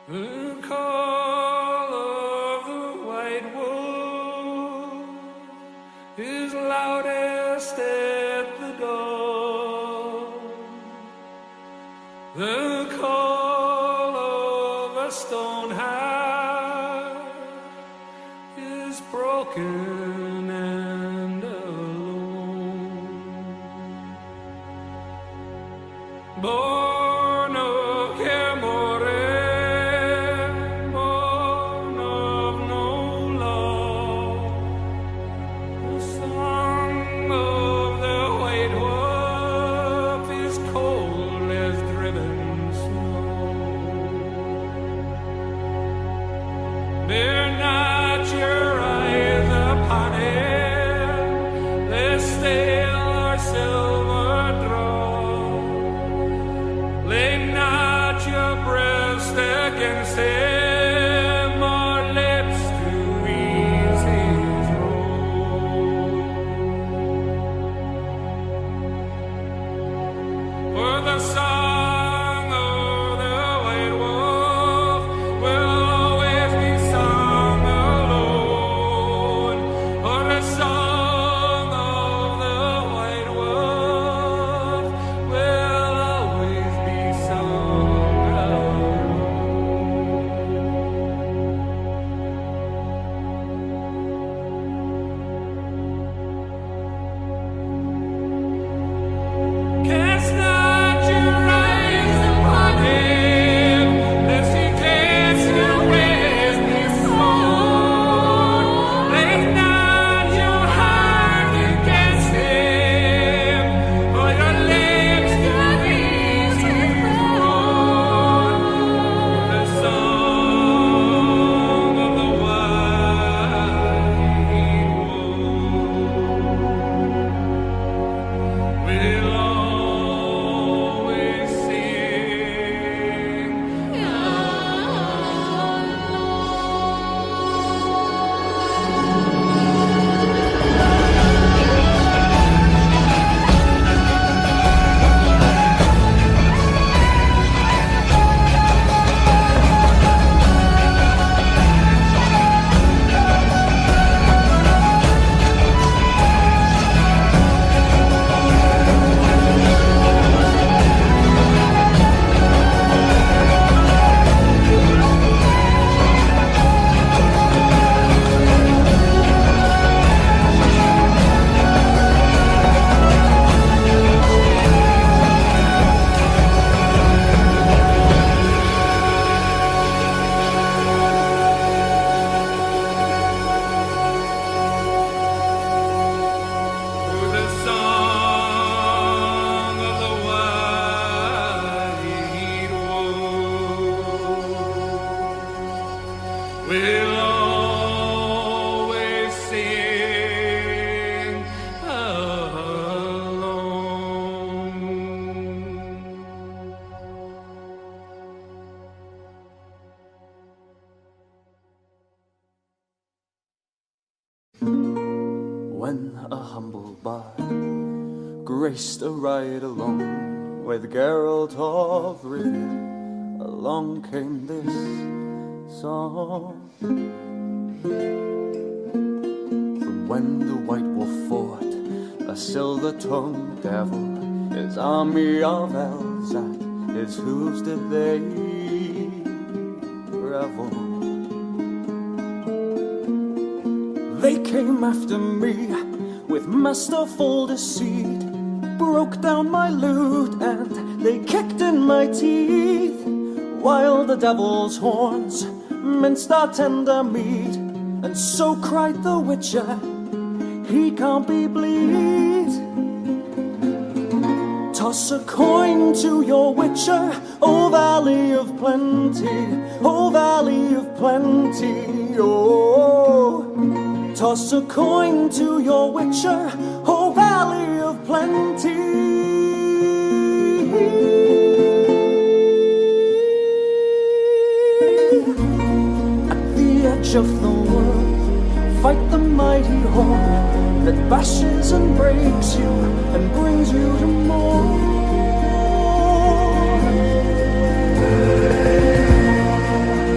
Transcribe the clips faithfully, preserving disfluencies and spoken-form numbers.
The call of the white wolf is loudest at the dawn. The call of a stone heart is broken and alone. Born of Camorra, born of no law, the song of the white wolf is cold as driven snow. Bear not your eyes upon it, lest stale or silver draw. Lay not your breast against him, or lips to ease his roll. For the song of the white wolf will always be sung alone. For the song of the white wolf will always be sung alone. Cast not your eyes upon him, lest he cast you with his sword. Lay not your heart against him, or your lips to ease his road. The song of the white wolf will always sing the song of the white wolf will always sing alone. When a humble bard graced a ride along with Geralt of Rivia, along came this song. From when the white wolf fought a silver-tongued devil, his army of elves at his hooves did they revel. They came after me with masterful deceit, broke down my lute and they kicked in my teeth, while the devil's horns minced our tender meat. And so cried the witcher, he can't be bleed. Toss a coin to your witcher, O Valley of Plenty, O Valley of Plenty, oh. Toss a coin to your witcher, O Valley of Plenty. At the edge of the world, fight the mighty horde that bashes and breaks you and brings you to more.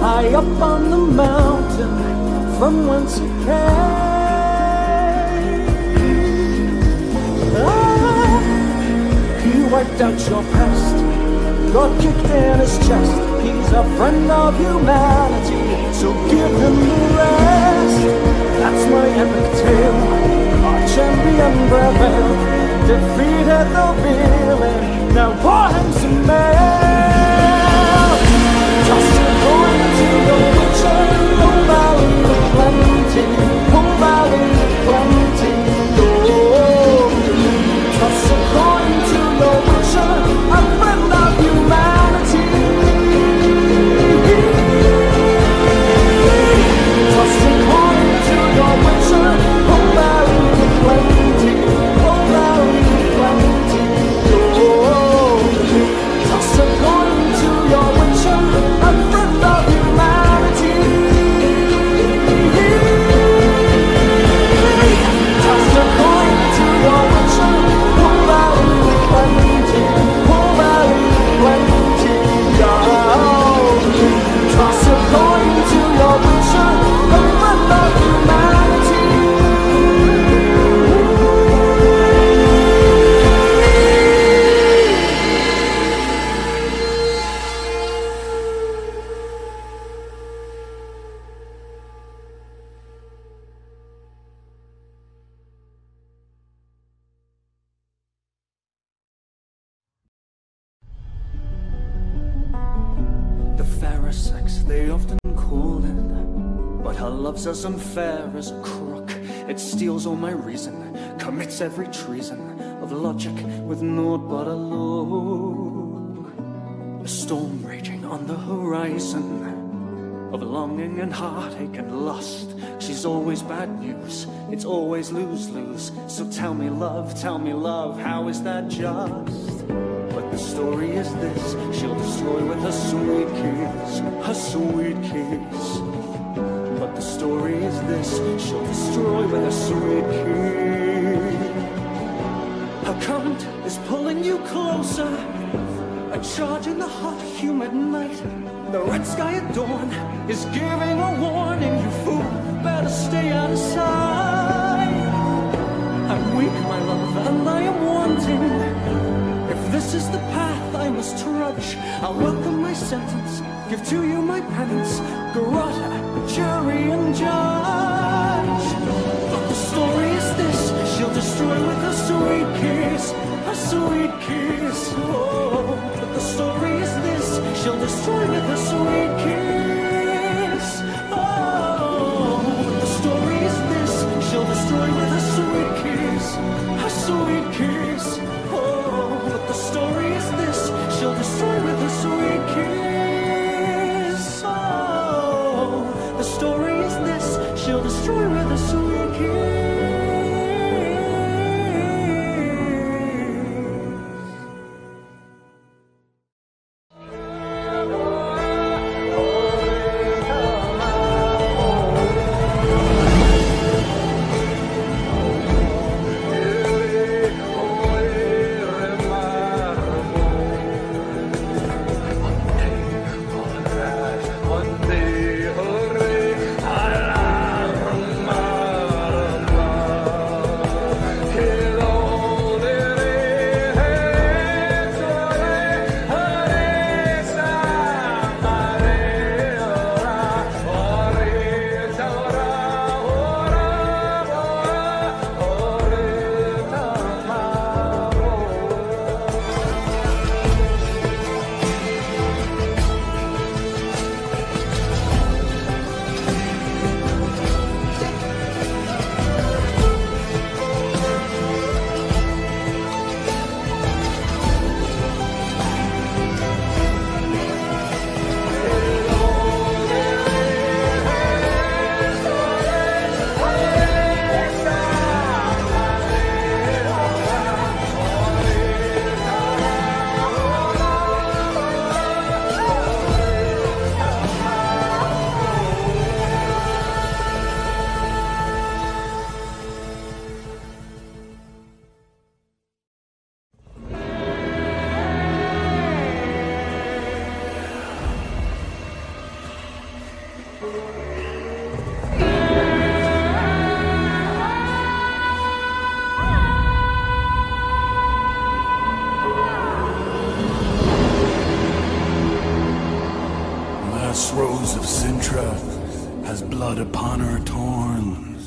high up on the mountain from whence it came. Ah, he wiped out your past, God kicked in his chest. He's a friend of humanity, so give him the rest. That's my epic tale. Our champion prevailed, defeated the villain. Now pour him some mail. Toss a coin to the witcher, oh valley of plenty, oh valley of plenty. Oh, toss a coin to the witcher, a friend of humanity. Toss a coin to the witcher, oh valley of plenty, oh valley of plenty. Oh, toss a coin to your witcher, a friend of humanity. Toss a coin to your witcher, oh valley of plenty, oh valley of plenty. Oh, toss a coin to your witcher, a friend of humanity. The fairer sex they often call it, but her love's as unfair as a crook. It steals all my reason, commits every treason of logic with naught but a look. A storm raging on the horizon of longing and heartache and lust. She's always bad news, it's always lose-lose. So tell me love, tell me love, how is that just? But the story is this, she'll destroy with her sweet kiss, her sweet kiss. But the story is this, she'll destroy with her sweet kiss. Her current is pulling you closer, a charge in the hot, humid night. The red sky at dawn is giving a warning. You fool, better stay out of sight. I'm weak, my love, and I am wanting. If this is the path I must trudge, I'll welcome my sentence, give to you my penance, garrote, jury and judge. But the story is this, she'll destroy with her sweet kiss, her sweet kiss. Oh, but the story is this, she'll destroy with her sweet kiss. Oh, but the story is this, she'll destroy with her sweet kiss, her sweet kiss. Oh, but the story is this, she'll destroy with her sweet kiss. Oh, the story is this, she'll destroy with her sweet kiss. One day, hooray, alarm, Last rose of Sintra has blood upon her torns.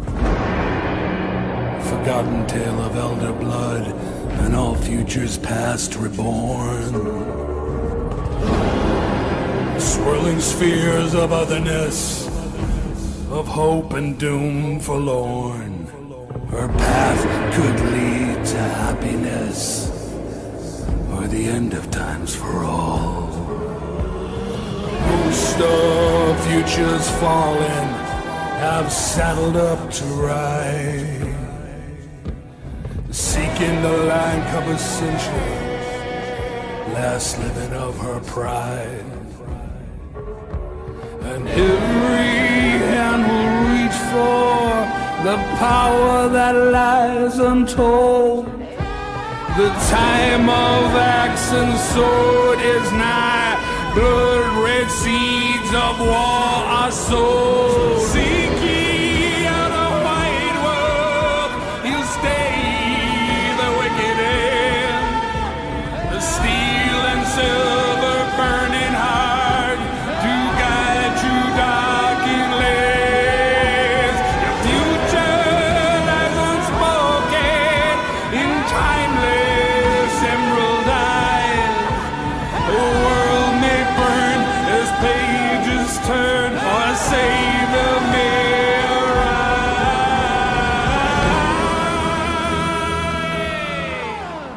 Forgotten tale of elder blood and all futures past reborn. Swirling spheres of otherness, of hope and doom forlorn. Her path could lead to happiness, or the end of times for all. Most of futures fallen have saddled up to ride, seeking the land of a century, last living of her pride. And every hand will reach for the power that lies untold. The time of axe and sword is nigh. Blood-red seeds of war are sown. Seek ye out a white wolf, he'll stay the wicked end. The steel and silver burning hard to guide you darkened lands. Your future lies unspoken in timeless emerald eyes. The world may burn as pages turn, or a savior may arrive.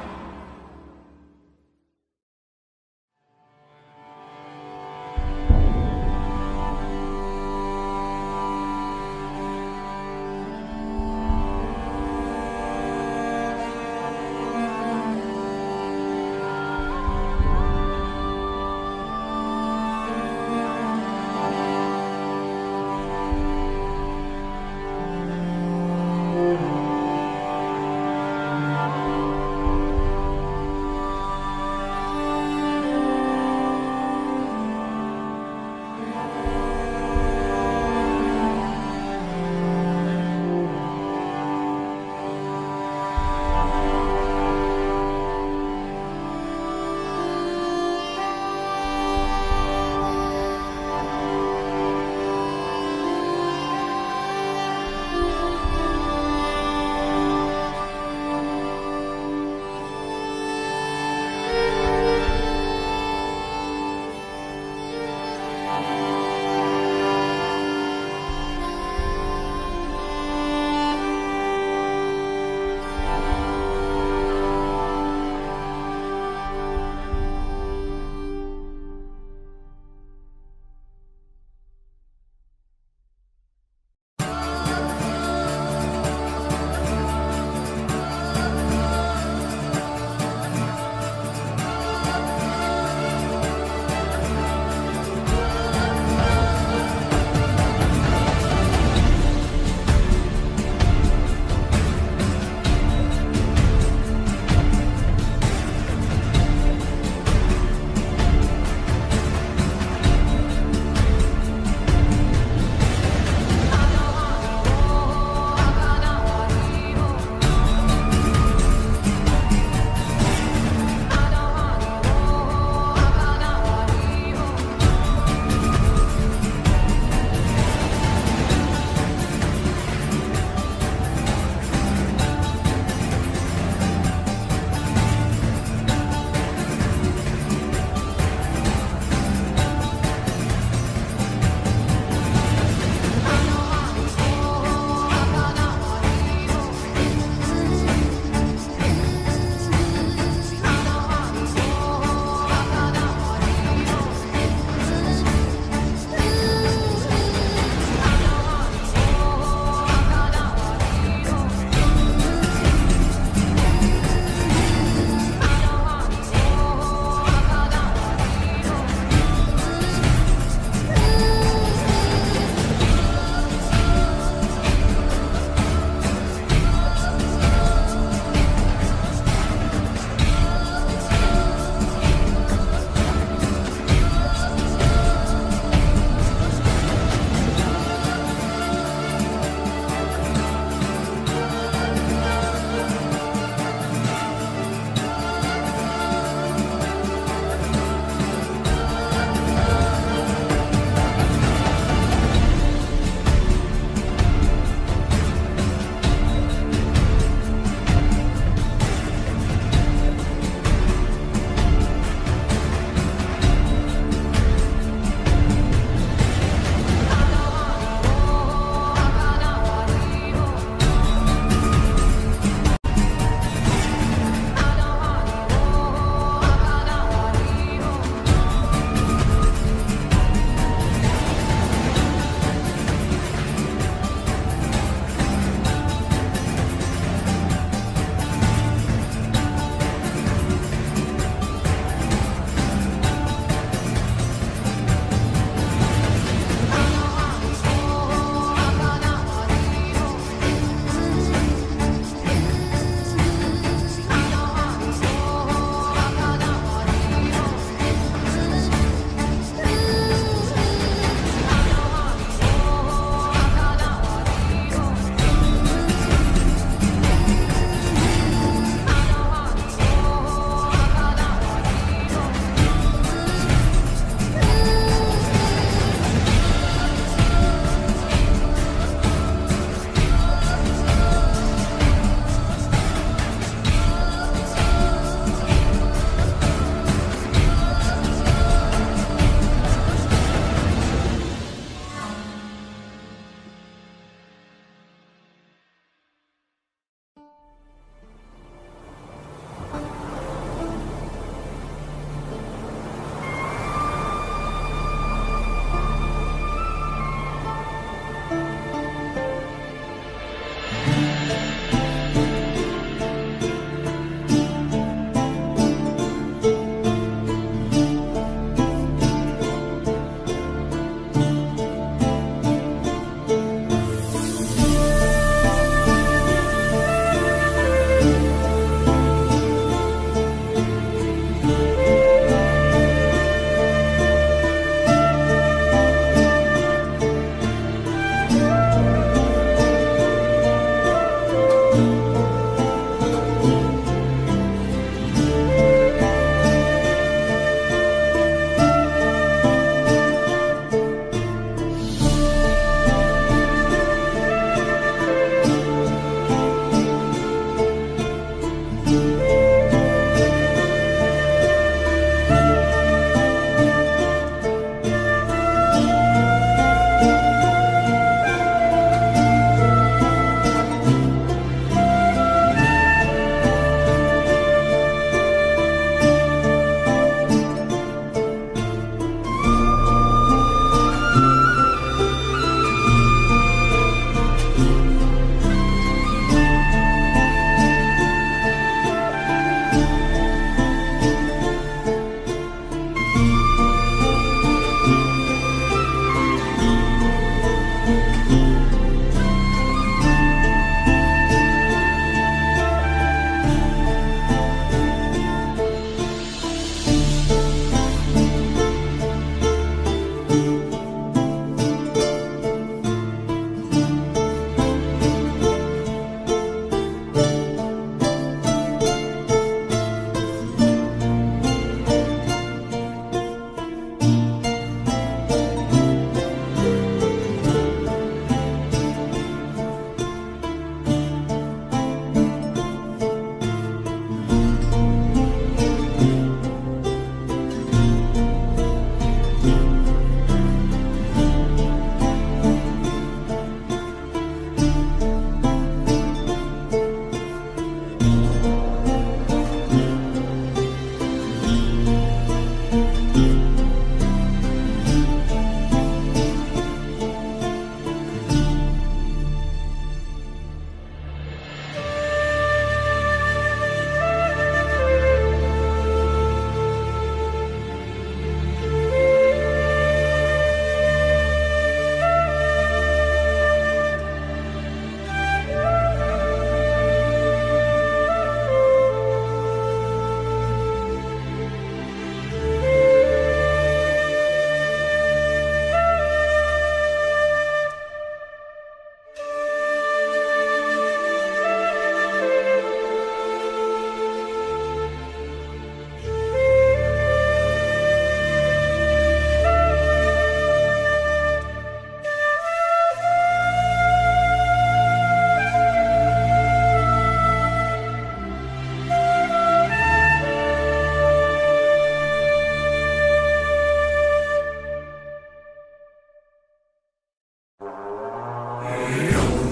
Yo.